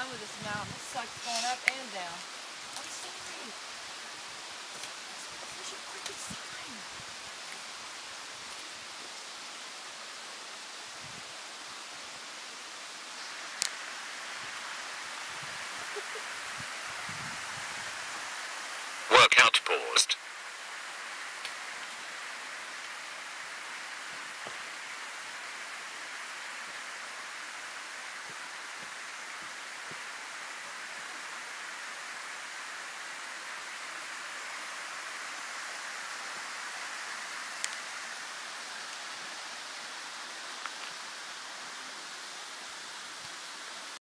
fun with this mountain. This sucks going up and down. I'm sorry. Such a freaking sign. Workout paused.